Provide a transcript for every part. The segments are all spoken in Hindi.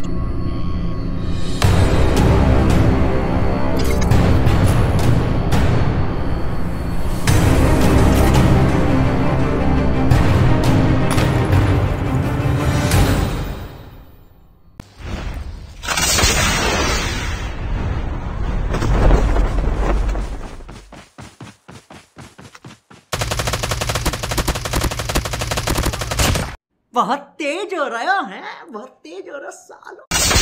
बहुत तेज हो रहा है, बहुत तेज हो रहा सालो।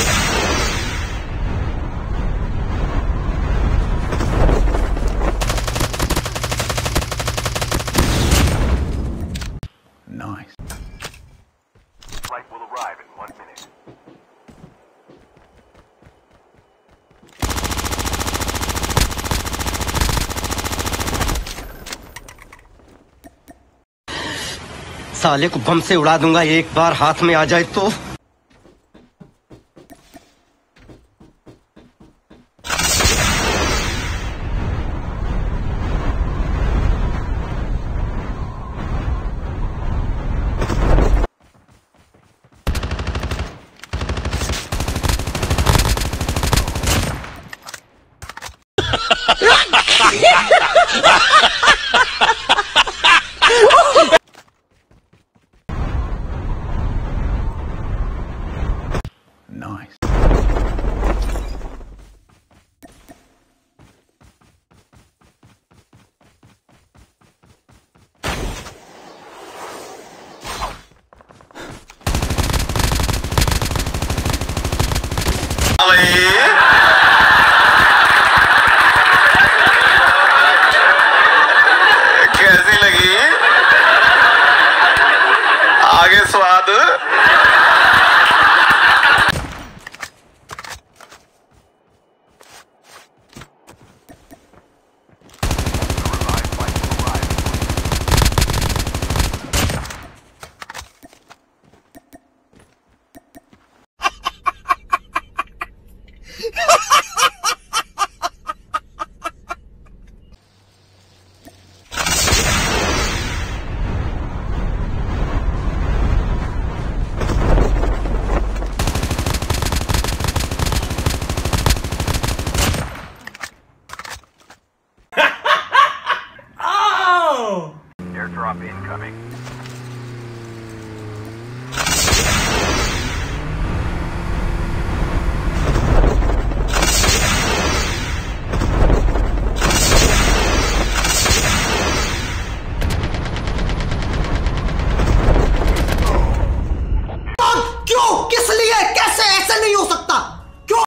Nice. Flight will arrive in 1 minute. साले को बम से उड़ा दूंगा एक बार हाथ में आ जाए तो। Nice. Ali.